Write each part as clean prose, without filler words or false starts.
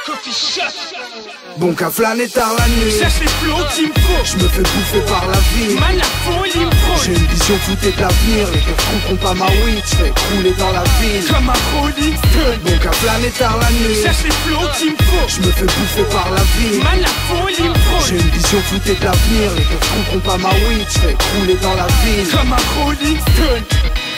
Coffee shop. Bon qu'à flâner tard la nuit, Cherche les flots qu'il me faut. je me fais bouffer par la vie. Man, la folie me frôle. J'ai une vision floutée de l'avenir, les keufs comprendront pas ma weed. Je fais crouler dans la ville Comme un Rolling Stone. Bon qu'à flâner tard la nuit, Cherche les flots qu'il me faut. je me fais bouffer par la vie. Man, la folie me frôle. J'ai une vision floutée de l'avenir, les keufs comprendront pas ma weed. Je fais crouler dans la ville Comme un Rolling Stone.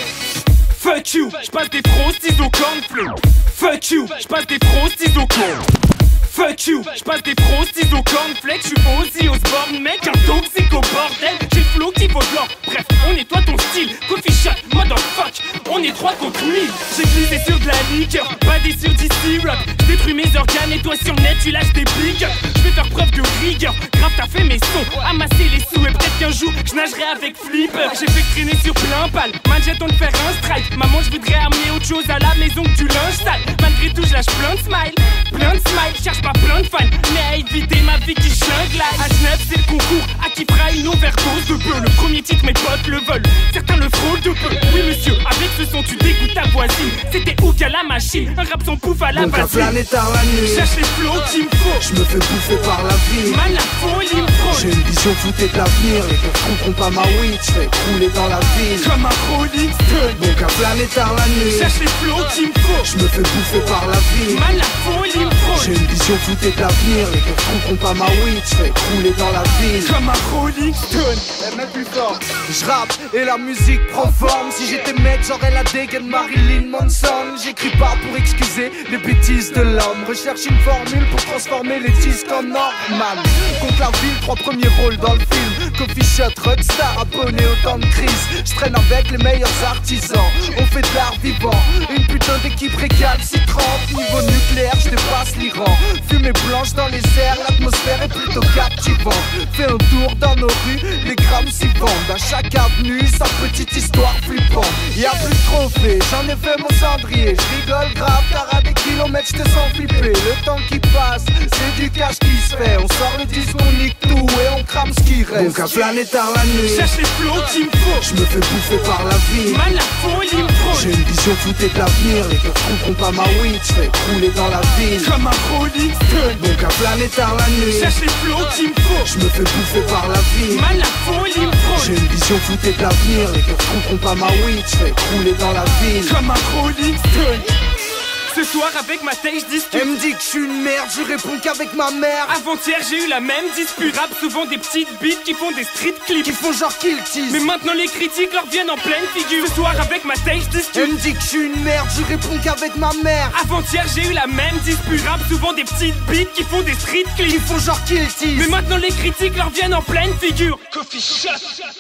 Fuck you, j'passe des frosties au cornflakes. Fuck you, j'passe des frosties au corn. Fuck you, j'passe des frosties au cornflakes. J'suis Ozzy Osbourne, mec, un toxique au bordel. J'ai le flow qui vaut de l'or. Bref, on nettoie ton style. Coffee shop, motherfuck, on est 3 contre 1000. J'ai glissé sur de la liqueur, pas des sur d'ici rock. J'détruis mes organes et toi sur net tu lâches des bigs. J'vais faire preuve de rigueur. Grave t'as fait mes sons, amasser les sous. Et peut-être qu'un jour j'nagerai avec Flipper. J'ai fait traîner sur plein pal. Man, j'attends de faire un strike. Maman, j'voudrais amener autre chose à la maison que du linge sale. Malgré tout, j'lâche plein de smile. Plein de smile, cherche pas plein de fans, mais à éviter ma vie qui chlingue là. H9 c'est le concours, à qui fera une overdose de peu. Le premier titre mes potes le veulent, certains le fraudent de peu. Oui monsieur, avec ce son tu dégoûtes ta voisine. C'était où qu'à la machine, un rap sans pouf à la Bon qu'à basine. flâner tard la nuit, Cherche les flots qu'il me faut. je me fais bouffer par la vie. Man, la folie me frôle. J'ai une vision floutée de l'avenir, les keufs comprendront pas ma weed. Je fais crouler dans la ville Comme un Rolling Stone. Bon qu'à flâner tard la nuit, Cherche les flots qu'il me faut. je me fais bouffer par la vie. Man, la folie me frôle. J'ai une vision floutée de l'avenir, les keufs comprendront pas ma weed. Je fais crouler dans la ville Comme un Rolling Stone. même plus fort. Je rappe et la musique prend forme. Si j'étais mec, j'aurais la dégaine Marilyn Manson. J'écris pas pour excuser les bêtises de l'homme. Recherche une formule pour transformer les disques en normal. Contre la ville, 3 premiers rôles dans le film. Coffee shop, rockstar, abonné au temps de crise. Je traîne avec les meilleurs artisans. On fait de l'art vivant. Une putain d'équipe récalcitrante. Niveau nucléaire, je dépasse l'Iran. Fumée blanche dans les airs, l'atmosphère est plutôt captivante. Fais un tour dans nos rues, les grammes s'y vendent. À chaque avenue, sa petite histoire flippante. Y'a plus de trophées, j'en ai fait mon cendrier. Je rigole grave, car à des kilomètres, je te sens flipper. Le temps qui passe, c'est du cash qui se fait. On sort le disque, on nique tout et on crame ce qui reste. Bon qu'à flâner tard la nuit, Cherche les flots qu'il me faut. je me fais bouffer par la vie. Man, la folie me frôle. J'ai une vision floutée de l'avenir, les keufs comprendront pas ma weed. Je fais crouler dans la ville Comme un Rolling Stone. Bon qu'à flâner tard la nuit, Cherche les flots qu'il me faut. je me fais bouffer par la vie. Man, la folie me frôle. J'ai une vision floutée de l'avenir, les keufs comprendront pas ma weed. Je fais crouler dans la ville Comme un Rolling Stone. Ce soir avec ma taille je discute. Elle me dit que je suis une merde, je réponds qu'avec ma mère. Avant-hier j'ai eu la même dispute. Rap souvent des petites beats qui font des street clips. Qui font genre kill tease. Mais maintenant les critiques leur viennent en pleine figure. Ce soir avec ma taille je discute. Elle me dit que je suis une merde, je réponds qu'avec ma mère. Avant-hier j'ai eu la même dispute. Rap souvent des petites beats qui font des street Qui clips. font genre kill tease. Mais maintenant les critiques leur viennent en pleine figure. Coffee shop.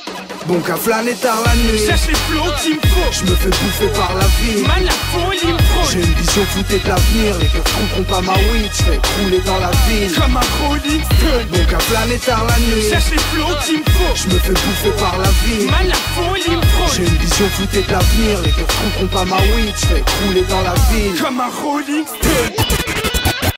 Bon qu'à flâner tard la nuit, Cherche les flots qu'il me faut. je me fais bouffer par la vie. Man, la folie me frôle. J'ai une vision floutée de l'avenir, les keufs comprendront pas ma weed. Je fais crouler dans la ville Comme un Rolling Stone. Bon qu'à flâner tard la nuit, Cherche les flots qu'il me faut. je me fais bouffer par la vie. Man, la folie me frôle. J'ai une vision floutée de l'avenir, les keufs comprendront pas ma weed. Je fais crouler dans la ville Comme un Rolling Stone.